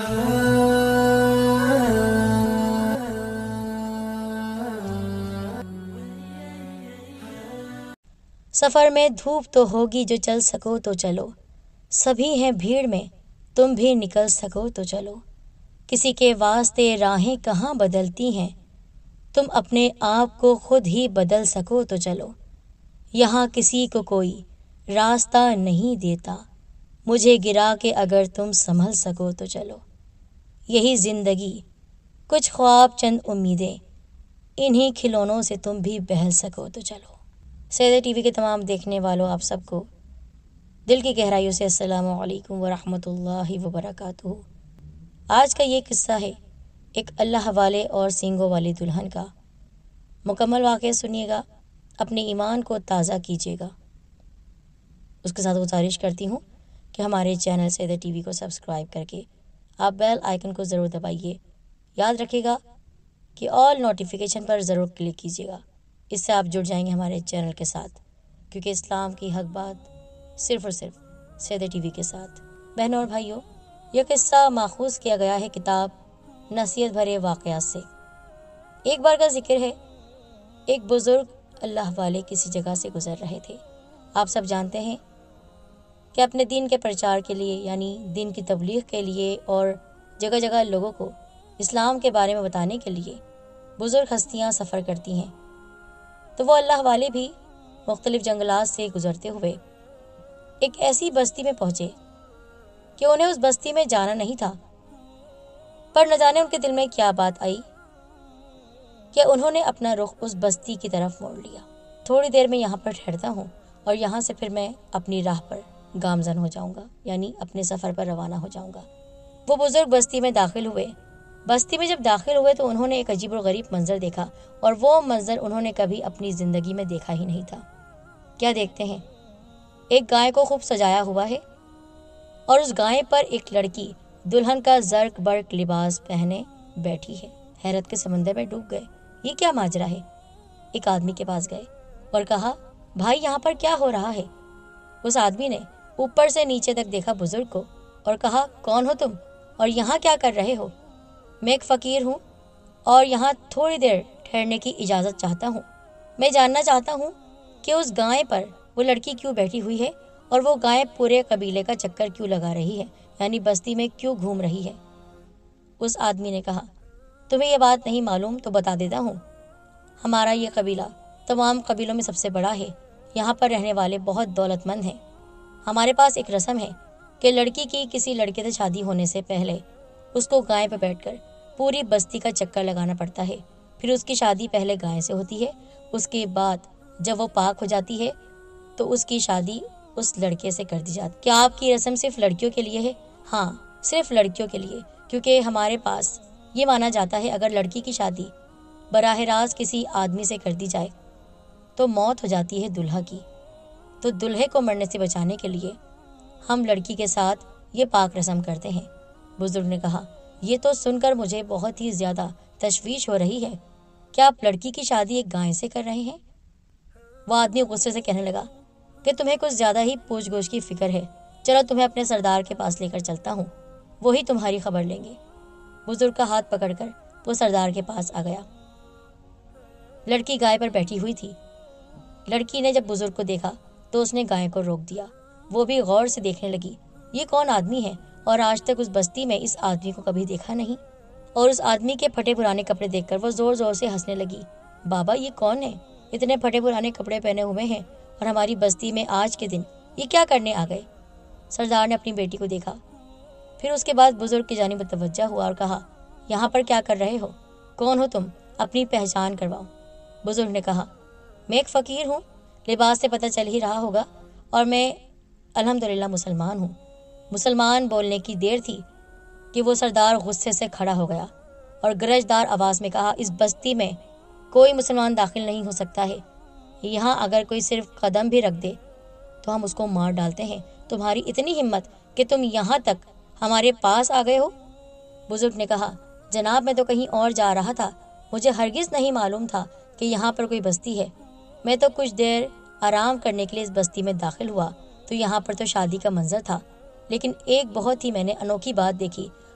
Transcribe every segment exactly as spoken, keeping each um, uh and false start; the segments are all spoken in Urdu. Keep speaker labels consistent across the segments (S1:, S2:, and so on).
S1: सफर में धूप तो होगी, जो चल सको तो चलो, सभी हैं भीड़ में, तुम भी निकल सको तो चलो। किसी के वास्ते राहें कहाँ बदलती हैं, तुम अपने आप को खुद ही बदल सको तो चलो। यहाँ किसी को कोई रास्ता नहीं देता, मुझे गिरा के अगर तुम संभल सको तो चलो। यही जिंदगी, कुछ ख्वाब चंद उम्मीदें, इन्हीं खिलौनों से तुम भी बहल सको तो चलो। सैयदा टीवी के तमाम देखने वालों, आप सबको दिल की गहराइयों से अस्सलामु अलैकुम व रहमतुल्लाहि व बरकातुहू। आज का ये किस्सा है एक अल्लाह वाले और सींगों वाली दुल्हन का। मुकम्मल वाक़या सुनिएगा, अपने ईमान को ताज़ा कीजिएगा। उसके साथ गुजारिश करती हूँ कि हमारे चैनल सैयदा टीवी को सब्सक्राइब करके आप बेल आइकन को ज़रूर दबाइए। याद रखिएगा कि ऑल नोटिफिकेशन पर ज़रूर क्लिक कीजिएगा, इससे आप जुड़ जाएंगे हमारे चैनल के साथ, क्योंकि इस्लाम की हक बात सिर्फ़ और सिर्फ सैयदा टीवी के साथ। बहनों और भाइयों, यह किस्सा माखूज़ किया गया है किताब नसीहत भरे वाक़यात से। एक बार का जिक्र है, एक बुज़ुर्ग अल्लाह वाले किसी जगह से गुज़र रहे थे। आप सब जानते हैं कि अपने दीन के प्रचार के लिए, यानी दीन की तबलीग के लिए और जगह जगह लोगों को इस्लाम के बारे में बताने के लिए बुज़ुर्ग हस्तियाँ सफ़र करती हैं। तो वो अल्लाह वाले भी मुख्तलिफ़ जंगलात से गुज़रते हुए एक ऐसी बस्ती में पहुँचे कि उन्हें उस बस्ती में जाना नहीं था, पर न जाने उनके दिल में क्या बात आई कि उन्होंने अपना रुख उस बस्ती की तरफ मोड़ लिया। थोड़ी देर में यहाँ पर ठहरता हूँ और यहाँ से फिर मैं अपनी राह पर गामज़न हो जाऊँगा, यानी अपने सफ़र पर रवाना हो जाऊँगा। वो बुज़ुर्ग बस्ती में दाखिल हुए। बस्ती में जब दाखिल हुए तो उन्होंने एक अजीब और गरीब मंजर देखा, और वो मंजर उन्होंने कभी अपनी ज़िंदगी में देखा ही नहीं था। क्या देखते हैं? एक गाय को खूब सजाया हुआ है और उस गाय पर एक लड़की दुल्हन का जर्क बर्क लिबास पहने बैठी है। हैरत के समंदर में डूब गए। ये क्या माजरा है? एक आदमी के पास गए और कहा, भाई यहाँ पर क्या हो रहा है? उस आदमी ने ऊपर से नीचे तक देखा बुजुर्ग को और कहा, कौन हो तुम और यहाँ क्या कर रहे हो? मैं एक फ़कीर हूँ और यहाँ थोड़ी देर ठहरने की इजाज़त चाहता हूँ। मैं जानना चाहता हूँ कि उस गाय पर वो लड़की क्यों बैठी हुई है और वो गाय पूरे कबीले का चक्कर क्यों लगा रही है, यानी बस्ती में क्यों घूम रही है। उस आदमी ने कहा, तुम्हें ये बात नहीं मालूम तो बता देता हूँ। हमारा ये कबीला तमाम कबीलों में सबसे बड़ा है। यहाँ पर रहने वाले बहुत दौलतमंद हैं। हमारे पास एक रस्म है कि लड़की की किसी लड़के से शादी होने से पहले उसको गाय पर बैठकर पूरी बस्ती का चक्कर लगाना पड़ता है। फिर उसकी शादी पहले गाय से होती है, उसके बाद जब वो पाक हो जाती है तो उसकी शादी उस लड़के से कर दी जाती। क्या आपकी रस्म सिर्फ लड़कियों के लिए है? हाँ, सिर्फ लड़कियों के लिए, क्योंकि हमारे पास ये माना जाता है अगर लड़की की शादी बराह रास्त किसी आदमी से कर दी जाए तो मौत हो जाती है दुल्हा की। तो दुल्हे को मरने से बचाने के लिए हम लड़की के साथ ये पाक रस्म करते हैं। बुजुर्ग ने कहा, ये तो सुनकर मुझे बहुत ही ज्यादा तशवीश हो रही है। क्या आप लड़की की शादी एक गाय से कर रहे हैं? वह आदमी गुस्से से कहने लगा कि तुम्हें कुछ ज्यादा ही पूछ गोछ की फिक्र है। चलो तुम्हें अपने सरदार के पास लेकर चलता हूँ, वही तुम्हारी खबर लेंगे। बुजुर्ग का हाथ पकड़कर वो सरदार के पास आ गया। लड़की गाय पर बैठी हुई थी। लड़की ने जब बुजुर्ग को देखा तो उसने गाय को रोक दिया। वो भी गौर से देखने लगी, ये कौन आदमी है और आज तक उस बस्ती में इस आदमी को कभी देखा नहीं। और उस आदमी के फटे पुराने कपड़े देखकर वो जोर जोर से हंसने लगी। बाबा, ये कौन है? इतने फटे पुराने कपड़े पहने हुए हैं और हमारी बस्ती में आज के दिन ये क्या करने आ गए? सरदार ने अपनी बेटी को देखा, फिर उसके बाद बुजुर्ग की जानिब मुतवज्जा हुआ और कहा, यहाँ पर क्या कर रहे हो? कौन हो तुम? अपनी पहचान करवाओ। बुजुर्ग ने कहा, मैं एक फ़कीर हूँ, लिबास से पता चल ही रहा होगा, और मैं अल्हम्दुलिल्लाह मुसलमान हूँ। मुसलमान बोलने की देर थी कि वो सरदार गुस्से से खड़ा हो गया और गरजदार आवाज़ में कहा, इस बस्ती में कोई मुसलमान दाखिल नहीं हो सकता है। यहाँ अगर कोई सिर्फ कदम भी रख दे तो हम उसको मार डालते हैं। तुम्हारी इतनी हिम्मत कि तुम यहाँ तक हमारे पास आ गए हो? बुजुर्ग ने कहा, जनाब, मैं तो कहीं और जा रहा था। मुझे हरगिज़ नहीं मालूम था कि यहाँ पर कोई बस्ती है। मैं तो कुछ देर आराम करने के लिए इस बस्ती में दाखिल हुआ तो यहाँ पर तो शादी का मंजर था, लेकिन एक बहुत ही मैंने अनोखी बात देखी।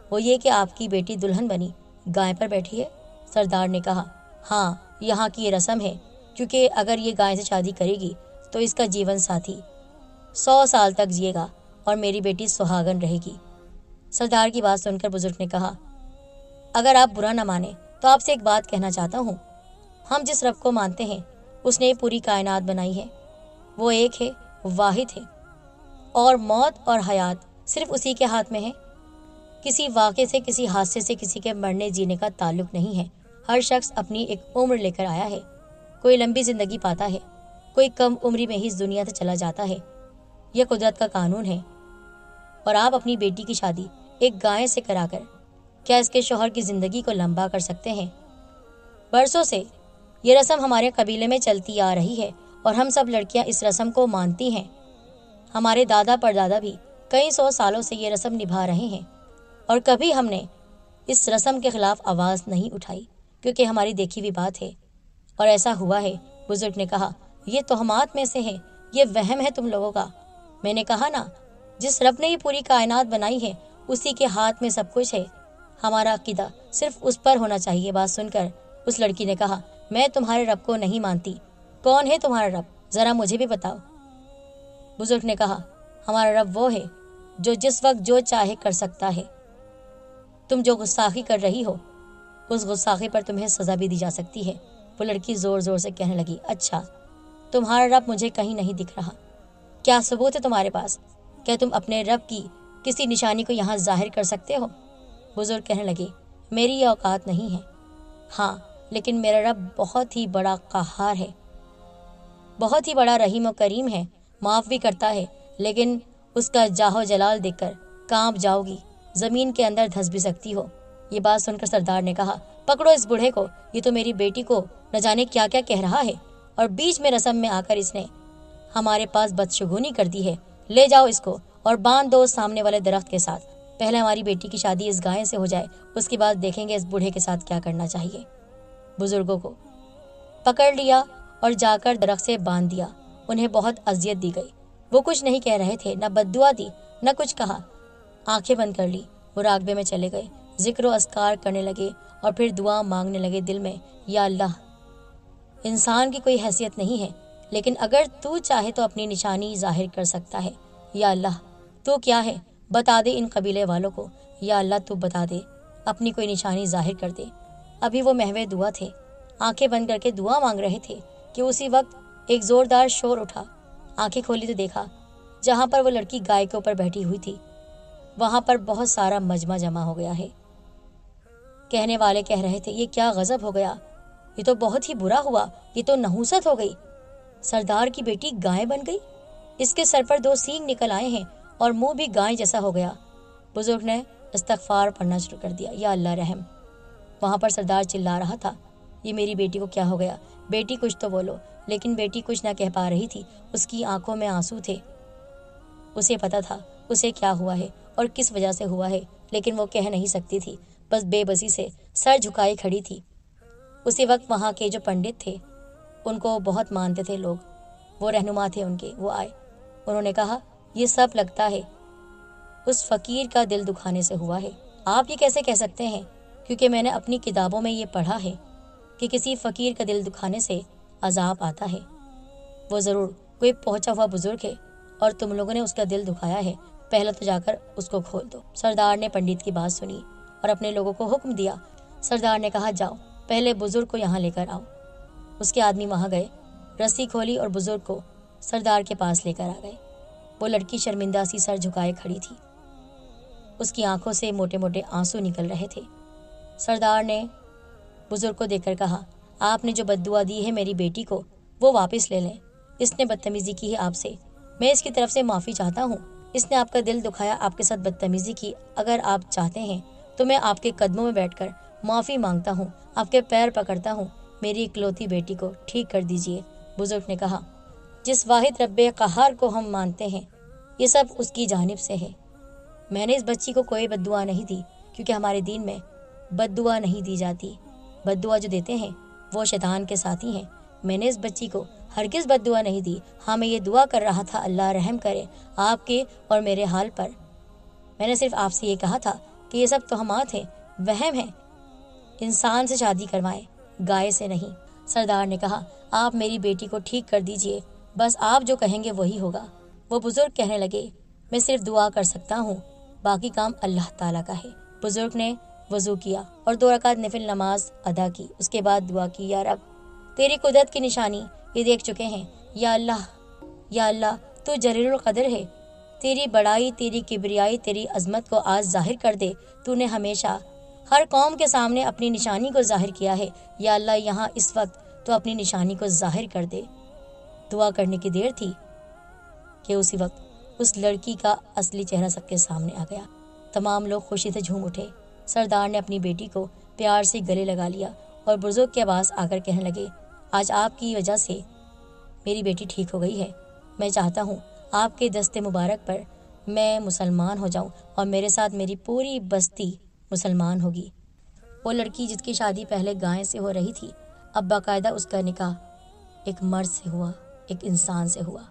S1: وہ یہ کہ آپ کی بیٹی دلہن بنی گائے پر بیٹھی ہے۔ سردار نے کہا، ہاں یہاں کی یہ رسم ہے، کیونکہ اگر یہ گائے سے شادی کرے گی تو اس کا جیون ساتھی سو سال تک جیے گا اور میری بیٹی سہاگن رہے گی۔ سردار کی بات سن کر بزرگ نے کہا، اگر آپ برا نہ مانیں تو آپ سے ایک بات کہنا چاہتا ہوں۔ ہم جس رب کو مانتے ہیں اس نے پوری کائنات بنائی ہے، وہ ایک ہے، واحد ہے، اور موت اور حیات صرف اسی کے ہاتھ میں ہے۔ کسی واقعے سے، کسی حادثے سے کسی کے مرنے جینے کا تعلق نہیں ہے۔ ہر شخص اپنی ایک عمر لے کر آیا ہے، کوئی لمبی زندگی پاتا ہے، کوئی کم عمری میں ہی اس دنیا سے چلا جاتا ہے۔ یہ قدرت کا قانون ہے، اور آپ اپنی بیٹی کی شادی ایک گائے سے کرا کر کیا اس کے شوہر کی زندگی کو لمبا کر سکتے ہیں؟ برسوں سے یہ رسم ہمارے قبیلے میں چلتی آ رہی ہے اور ہم سب لڑکیاں اس رسم کو مانتی ہیں۔ ہمارے دادا پردادا بھی کئی سو سالوں سے یہ رسم نبھا رہے ہیں، اور کبھی ہم نے اس رسم کے خلاف آواز نہیں اٹھائی، کیونکہ ہماری دیکھی ہوئی بات ہے اور ایسا ہوا ہے۔ بزرگ نے کہا، یہ توہمات میں سے ہے، یہ وہم ہے تم لوگوں کا۔ میں نے کہا نا، جس رب نے یہ پوری کائنات بنائی ہے اسی کے ہاتھ میں سب کچھ ہے۔ ہمارا عقیدہ صرف اس پر ہونا چاہیے۔ بات سن کر اس لڑکی نے کہا، میں تمہارے رب کو نہیں مانتی۔ کون ہے تمہارا رب؟ ذرا مجھے بھی بتاؤ۔ بزرگ نے کہا، ہمارا رب وہ ہے جو جس وقت جو چاہے کر سکتا ہے۔ تم جو گستاخی کر رہی ہو اس گستاخی پر تمہیں سزا بھی دی جا سکتی ہے۔ وہ لڑکی زور زور سے کہنے لگی، اچھا تمہارا رب مجھے کہیں نہیں دکھ رہا، کیا ثبوت ہے تمہارے پاس؟ کیا تم اپنے رب کی کسی نشانی کو یہاں ظاہر کر سکتے ہو؟ بزرگ کہنے لگے، میری یہ اوقات نہیں ہے، ہاں لیکن میرا رب بہت ہی بڑا قہار ہے، بہت ہی بڑا رحیم و کریم ہے، معاف بھی کرتا ہے، لیکن اس کا جاہ و جلال دیکھ کر کانپ جاؤ گی، زمین کے اندر دھس بھی سکتی ہو۔ یہ بات سن کر سردار نے کہا، پکڑو اس بوڑھے کو، یہ تو میری بیٹی کو نہ جانے کیا کیا کہہ رہا ہے، اور بیچ میں رسم میں آ کر اس نے ہمارے پاس بدشگونی کر دی ہے۔ لے جاؤ اس کو اور باندھ دو سامنے والے درخت کے ساتھ۔ پہلے ہماری بیٹی کی شادی اس گائے سے ہو جائے، اس کے بعد دیکھیں گے اس بوڑھے کے ساتھ کیا کرنا چاہیے۔ بزرگوں کو پکڑ لیا اور جا کر درخت سے باندھ دیا۔ انہیں بہت اذیت دی گئی، وہ کچھ نہیں کہہ رہے تھے، نہ بد دعا دی نہ کچھ کہا۔ آنکھیں بند کر لی، وہ راغبے میں چلے گئے، ذکر و اذکار کرنے لگے اور پھر دعا مانگنے لگے دل میں، یا اللہ، انسان کی کوئی حیثیت نہیں ہے، لیکن اگر تو چاہے تو اپنی نشانی ظاہر کر سکتا ہے۔ یا اللہ تو کیا ہے بتا دے ان قبیلے والوں کو، یا اللہ تو بتا دے، اپنی کوئی نشانی ظاہر کر دے۔ ابھی وہ محو دعا تھے، آنکھیں بند کر کے دعا مانگ رہے تھے کہ اسی وقت ایک زوردار شور اٹھا۔ آنکھیں کھولی تو دیکھا جہاں پر وہ لڑکی گائے کے اوپر بیٹھی ہوئی تھی وہاں پر بہت سارا مجمع جمع ہو گیا ہے۔ کہنے والے کہہ رہے تھے، یہ کیا غضب ہو گیا، یہ تو بہت ہی برا ہوا، یہ تو نحوست ہو گئی، سردار کی بیٹی گائے بن گئی، اس کے سر پر دو سینگ نکل آئے ہیں اور منہ بھی گائے جیسا ہو گیا۔ بزرگ نے استغفار پڑھنا شروع کر دیا، یا اللہ رحم۔ وہاں پر سردار چلا رہا تھا، یہ میری بیٹی کو کیا ہو گیا، بیٹی کچھ تو بولو۔ لیکن بیٹی کچھ نہ کہہ پا رہی تھی، اس کی آنکھوں میں آنسو تھے۔ اسے پتا تھا اسے کیا ہوا ہے اور کس وجہ سے ہوا ہے، لیکن وہ کہہ نہیں سکتی تھی، بس بے بسی سے سر جھکائے کھڑی تھی۔ اسی وقت وہاں کے جو پنڈت تھے، ان کو بہت مانتے تھے لوگ، وہ رہنما تھے ان کے، وہ آئے۔ انہوں نے کہا، یہ سب لگتا ہے اس فقیر کا دل دکھانے سے ہوا ہے۔ آپ یہ کیسے کہہ سکتے ہیں؟ کیونکہ میں نے اپنی کتابوں میں یہ پڑھا ہے کہ کسی فقیر کا دل دکھانے سے عذاب آتا ہے۔ وہ ضرور کوئی پہنچا ہوا بزرگ ہے اور تم لوگوں نے اس کا دل دکھایا ہے، پہلے تو جا کر اس کو کھول دو۔ سردار نے پنڈت کی بات سنی اور اپنے لوگوں کو حکم دیا۔ سردار نے کہا، جاؤ پہلے بزرگ کو یہاں لے کر آؤ۔ اس کے آدمی وہاں گئے، رسی کھولی اور بزرگ کو سردار کے پاس لے کر آ گئے۔ وہ لڑکی شرمندہ سی سر جھکائے کھڑی تھی، اس کی آنکھوں سے موٹے موٹے آنسو نکل رہے تھے۔ سردار نے بزرگ کو دیکھ کر کہا، آپ نے جو بد دعا دی ہے میری بیٹی کو وہ واپس لے لیں، اس نے بدتمیزی کی ہے آپ سے، میں اس کی طرف سے معافی چاہتا ہوں، اس نے آپ کا دل دکھایا، آپ کے ساتھ بدتمیزی کی، اگر آپ چاہتے ہیں تو میں آپ کے قدموں میں بیٹھ کر معافی مانگتا ہوں، آپ کے پیر پکڑتا ہوں، میری اکلوتی بیٹی کو ٹھیک کر دیجیے۔ بزرگ نے کہا، جس واحد رب قہار کو ہم مانتے ہیں یہ سب اس کی جانب سے ہے، میں نے اس بچی کو کوئی بد دعا نہیں دی، کیونکہ ہمارے دین میں بد دعا نہیں دی جاتی، بد دعا جو دیتے ہیں وہ شیطان کے ساتھی ہیں، میں نے اس بچی کو ہرگز بد دعا نہیں دی، ہاں میں یہ دعا کر رہا تھا اللہ رحم کرے آپ کے اور میرے حال پر، میں نے صرف آپ سے یہ کہا تھا کہ کہ یہ سب توہمات ہیں، وہم ہیں، انسان سے شادی کروائیں، گائے سے نہیں۔ سردار نے کہا، آپ میری بیٹی کو ٹھیک کر دیجئے، بس آپ جو کہیں گے وہی ہوگا۔ وہ بزرگ کہنے لگے، میں صرف دعا کر سکتا ہوں، باقی کام اللہ تعالیٰ کا ہے۔ بزرگ نے وضو کیا اور دو رکعت نفل نماز ادا کی۔ اس کے بعد دعا کی، یا رب، تیری قدرت کی نشانی یہ دیکھ چکے ہیں، یا اللہ، یا اللہ تو جلیل القدر ہے، تیری بڑائی، تیری کبریائی، تیری عظمت کو آج ظاہر کر دے۔ تو نے ہمیشہ ہر قوم کے سامنے اپنی نشانی کو ظاہر کیا ہے، یا اللہ یہاں اس وقت تو اپنی نشانی کو ظاہر کر دے۔ دعا کرنے کی دیر تھی کہ اسی وقت اس لڑکی کا اصلی چہرہ سب کے سامنے آ گیا۔ تمام لوگ خوشی سے جھوم اٹھے۔ سردار نے اپنی بیٹی کو پیار سے گلے لگا لیا اور بزرگ کے پاس آ کر کہنے لگے، آج آپ کی وجہ سے میری بیٹی ٹھیک ہو گئی ہے۔ میں چاہتا ہوں آپ کے دست مبارک پر میں مسلمان ہو جاؤں اور میرے ساتھ میری پوری بستی مسلمان ہوگی۔ وہ لڑکی جس کی شادی پہلے گائے سے ہو رہی تھی، اب باقاعدہ اس کا نکاح ایک مرد سے ہوا، ایک انسان سے ہوا۔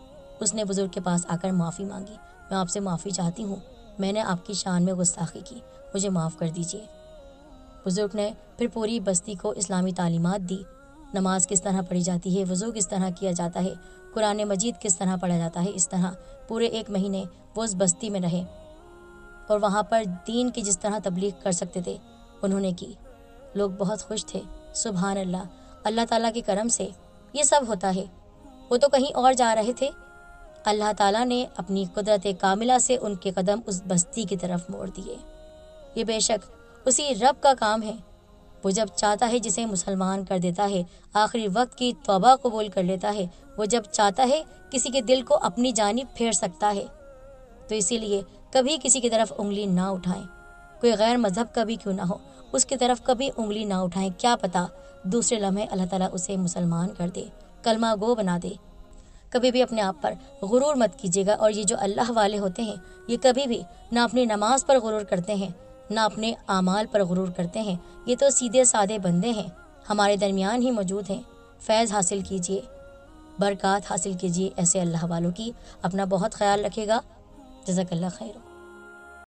S1: اس نے بزرگ کے پاس آ کر معافی مانگی، میں آپ سے معافی چاہتی ہوں، میں نے آپ کی شان میں گستاخی کی، مجھے معاف کر دیجیے۔ بزرگ نے پھر پوری بستی کو اسلامی تعلیمات دی، نماز کس طرح پڑھی جاتی ہے، وضو کس طرح کیا جاتا ہے، قرآن مجید کس طرح پڑھا جاتا ہے۔ اس طرح پورے ایک مہینے وہ اس بستی میں رہے اور وہاں پر دین کی جس طرح تبلیغ کر سکتے تھے انہوں نے کی۔ لوگ بہت خوش تھے۔ سبحان اللہ، اللہ تعالیٰ کے کرم سے یہ سب ہوتا ہے۔ وہ تو کہیں اور جا رہے تھے، اللہ تعالیٰ نے اپنی قدرت کاملہ سے ان کے قدم اس بستی کی طرف موڑ دیے۔ یہ بے شک اسی رب کا کام ہے، وہ جب چاہتا ہے جسے مسلمان کر دیتا ہے، آخری وقت کی توبہ قبول کر لیتا ہے، وہ جب چاہتا ہے کسی کے دل کو اپنی جانب پھیر سکتا ہے۔ تو اسی لیے کبھی کسی کی طرف انگلی نہ اٹھائیں، کوئی غیر مذہب کا بھی کیوں نہ ہو، اس کی طرف کبھی انگلی نہ اٹھائیں، کیا پتہ دوسرے لمحے اللہ تعالیٰ اسے مسلمان کر دے، کلمہ گو بنا دے۔ کبھی بھی اپنے آپ پر غرور مت کیجیے گا، اور یہ جو اللہ والے ہوتے ہیں یہ کبھی بھی نہ اپنی نماز پر غرور کرتے ہیں نہ اپنے اعمال پر غرور کرتے ہیں۔ یہ تو سیدھے سادے بندے ہیں، ہمارے درمیان ہی موجود ہیں۔ فیض حاصل کیجیے، برکات حاصل کیجیے ایسے اللہ والوں کی۔ اپنا بہت خیال رکھے گا۔ جزاک اللہ خیر۔